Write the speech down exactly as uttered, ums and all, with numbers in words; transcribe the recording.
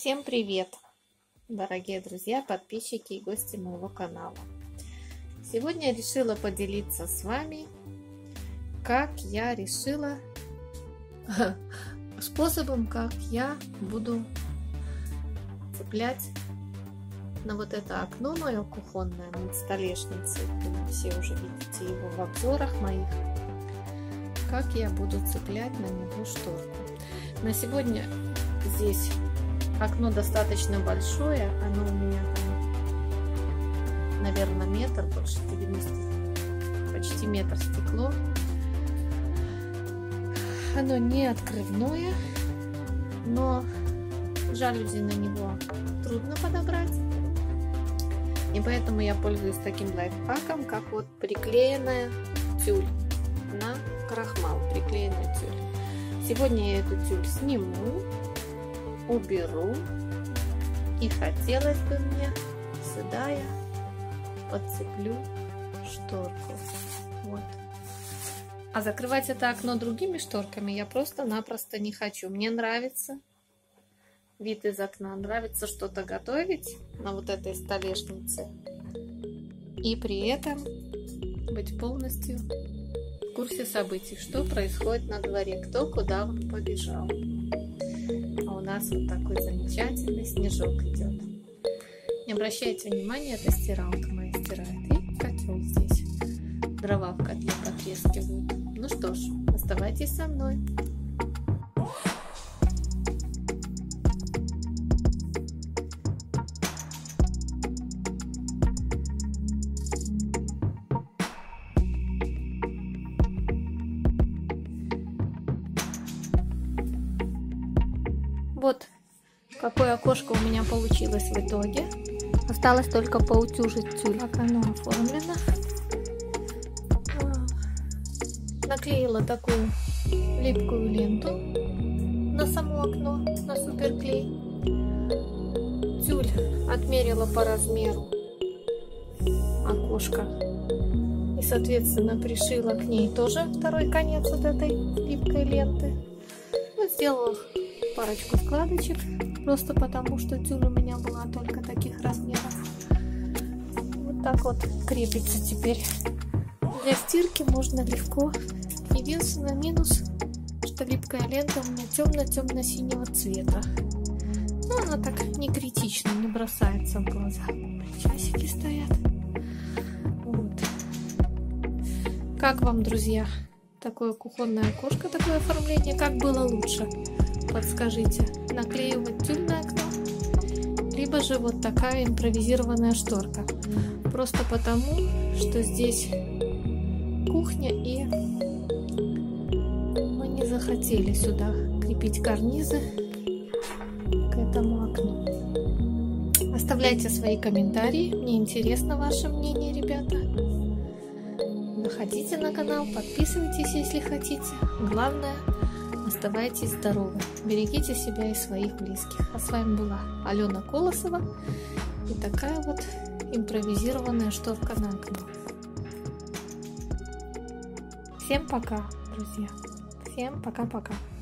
Всем привет, дорогие друзья, подписчики и гости моего канала. Сегодня я решила поделиться с вами, как я решила, способом, как я буду цеплять на вот это окно мое кухонное над столешницей. Вы все уже видите его в обзорах моих. Как я буду цеплять на него шторку. На сегодня здесь окно достаточно большое, оно у меня там, наверное, метр, больше девяносто, почти метр стекло. Оно не открывное, но жалюзи на него трудно подобрать. И поэтому я пользуюсь таким лайфхаком, как вот приклеенная тюль на крахмал, приклеенная тюль. Сегодня я эту тюль сниму, уберу, и хотелось бы мне сюда я подцеплю шторку. Вот. А закрывать это окно другими шторками я просто-напросто не хочу. Мне нравится вид из окна, нравится что-то готовить на вот этой столешнице и при этом быть полностью в курсе событий, что происходит на дворе, кто куда он побежал. А у нас вот такой замечательный снежок идет. Не обращайте внимания, это стиралка моя стирает. И котел здесь. Дрова в котле потрескивают. Ну что ж, оставайтесь со мной. Вот какое окошко у меня получилось в итоге. Осталось только поутюжить тюль. Как оно оформлено. Наклеила такую липкую ленту на само окно, на суперклей. Тюль отмерила по размеру окошко. И, соответственно, пришила к ней тоже второй конец вот этой липкой ленты. Вот сделала парочку складочек, просто потому что тюль у меня была только таких размеров. Вот так вот крепится теперь. Для стирки можно легко. Единственный минус, что липкая лента у меня темно-темно-синего цвета. Но она так не критично, не бросается в глаза. Часики стоят. Вот. Как вам, друзья, такое кухонное окошко, такое оформление? Как было лучше? Подскажите, наклеивать тюль на окно, либо же вот такая импровизированная шторка. Просто потому, что здесь кухня, и мы не захотели сюда крепить карнизы к этому окну. Оставляйте свои комментарии, мне интересно ваше мнение, ребята. Заходите на канал, подписывайтесь, если хотите. Главное, оставайтесь здоровы, берегите себя и своих близких. А с вами была Алена Колосова и такая вот импровизированная шторка на окно. Всем пока, друзья. Всем пока-пока.